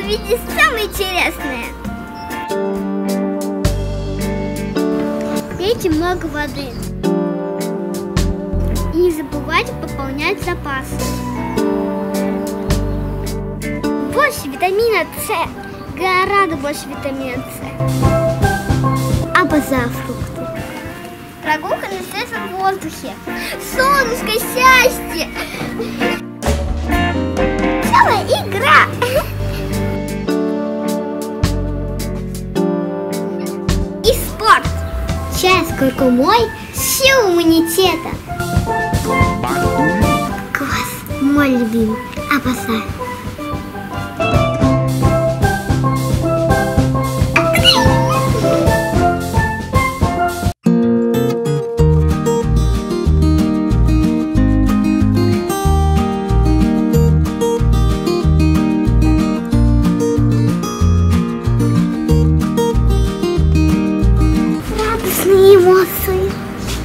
увидеть самое интересное. Пейте много воды. И не забывайте пополнять запасы. Больше витамина С. Гораздо больше витамина С. А позавтракайте. Прогулка на свежем воздухе. Солнышко, счастье. Целая игра. И спорт. Чай с куркумой, сила иммунитета. Класс, мой любимый. Обожаю. Эмоции.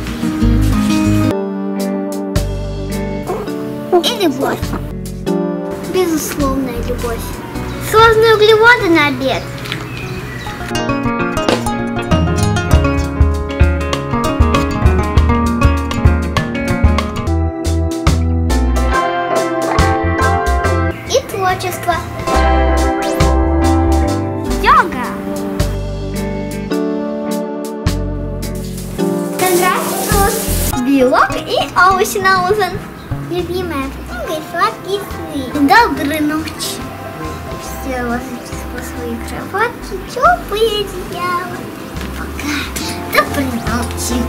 И любовь. Безусловная любовь. Сложные углеводы на обед. И творчество. Йога. Белок и овощи на ужин. Любимая книга и сладкие сны. Доброй ночи. Все ложитесь по своей кроватке, теплые одеяла. Пока. Доброй ночи.